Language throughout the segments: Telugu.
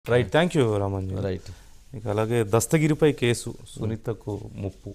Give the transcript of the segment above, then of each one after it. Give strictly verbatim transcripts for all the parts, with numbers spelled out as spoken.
Right. Thank you Ramanji. Right. ఇక అలాగే దస్తగిరిపై కేసు, సునీతకు ముప్పు.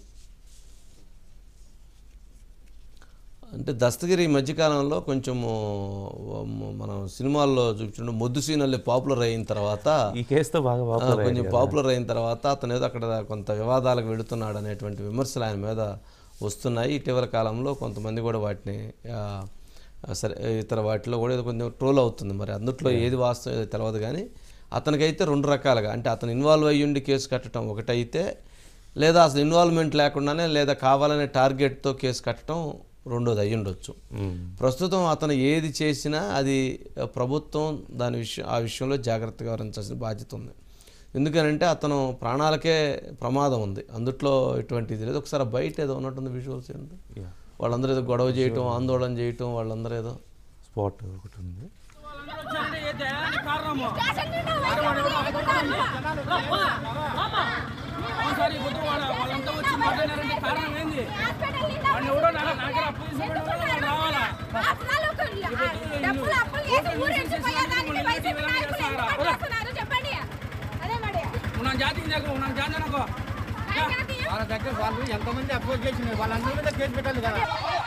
అంటే దస్తగిరి ఈ మధ్యకాలంలో కొంచెము మనం సినిమాల్లో చూపించిన మొద్దు సీనల్లి పాపులర్ అయిన తర్వాత ఈ కేసుతో బాగా పాపులర్ కొంచెం పాపులర్ అయిన తర్వాత అతను ఏదో అక్కడ కొంత వివాదాలకు వెళుతున్నాడు అనేటువంటి విమర్శలు ఆయన మీద వస్తున్నాయి. ఇటీవల కాలంలో కొంతమంది కూడా వాటిని సరే ఇతర వాటిలో కూడా కొంచెం ట్రోల్ అవుతుంది. మరి అందుట్లో ఏది వాస్తవం ఏదో తెలియదు. కానీ అతనికైతే రెండు రకాలుగా, అంటే అతను ఇన్వాల్వ్ అయ్యుండి కేసు కట్టడం ఒకటైతే, లేదా అసలు ఇన్వాల్వ్మెంట్ లేకుండానే లేదా కావాలనే టార్గెట్తో కేసు కట్టడం రెండోది అయ్యి ఉండొచ్చు. ప్రస్తుతం అతను ఏది చేసినా అది ప్రభుత్వం దాని విషయం ఆ విషయంలో జాగ్రత్తగా వహించాల్సిన బాధ్యత ఉంది. ఎందుకనంటే అతను ప్రాణాలకే ప్రమాదం ఉంది, అందుట్లో ఎటువంటిది లేదు. ఒకసారి బయట ఏదో ఉన్నట్టుంది విజువల్స్ ఏంటి, వాళ్ళందరూ ఏదో గొడవ చేయటం, ఆందోళన చేయటం, వాళ్ళందరూ ఏదో స్పాట్ ఒకటి ఉంది. ఎంతమంది అప్రోచ్ చేసింది వాళ్ళందరి మీద కేసు పెట్టాలి కదా.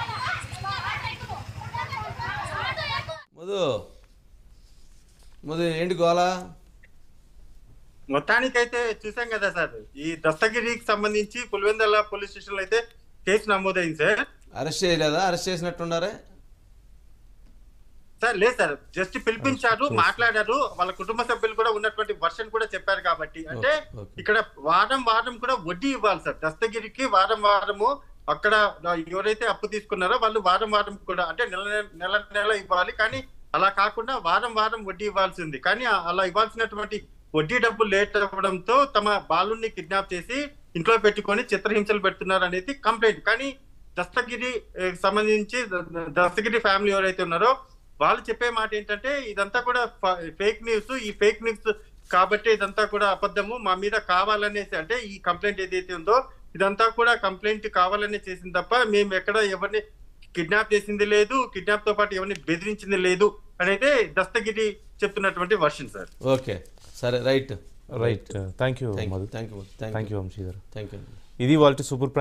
మధు మధు ఏంటి గోళ? మొత్తానికైతే చూసాం కదా సార్, ఈ దస్తగిరికి సంబంధించి పులివెందుల పోలీస్ స్టేషన్ లో అయితే కేసు నమోదైంది సార్. అరెస్ట్ చేయలేదా? అరెస్ట్ చేసినట్టున్నారే సార్. లేదు సార్, జస్ట్ పిలిపించారు, మాట్లాడారు, వాళ్ళ కుటుంబ సభ్యులు కూడా ఉన్నటువంటి వర్షన్ కూడా చెప్పారు. కాబట్టి అంటే ఇక్కడ వారం వారం కూడా వడ్డీ ఇవ్వాలి సార్ దస్తగిరికి. వారం వారము అక్కడ ఎవరైతే అప్పు తీసుకున్నారో వాళ్ళు వారం వారం కూడా అంటే నెల నెల నెల ఇవ్వాలి. కానీ అలా కాకుండా వారం వారం వడ్డీ ఇవ్వాల్సి ఉంది. కానీ అలా ఇవ్వాల్సినటువంటి వడ్డీ డబ్బులు లేట్ అవ్వడంతో తమ బాలుని కిడ్నాప్ చేసి ఇంట్లో పెట్టుకొని చిత్రహింసలు పెడుతున్నారు అనేది కంప్లైంట్. కానీ దస్తగిరి సంబంధించి దస్తగిరి ఫ్యామిలీ ఎవరైతే ఉన్నారో వాళ్ళు చెప్పే మాట ఏంటంటే ఇదంతా కూడా ఫేక్ న్యూస్, ఈ ఫేక్ న్యూస్ కాబట్టి ఇదంతా కూడా అబద్ధము, మా మీద కావాలనేసి, అంటే ఈ కంప్లైంట్ ఏదైతే ఉందో ఇదంతా కూడా కంప్లైంట్ కావాలనే చేసింది తప్ప మేము ఎక్కడ ఎవరిని కిడ్నాప్ చేసింది లేదు, కిడ్నాప్ తో పాటు ఎవరిని బెదిరించింది లేదు అనేది దస్తగిరి చెప్తున్నటువంటి వర్షన్ సార్. ఓకే, సరే, right right. Thank you Madhu. Thank you thank you Vamshi గారు. Thank you. ఇది వాళ్ళ సూపర్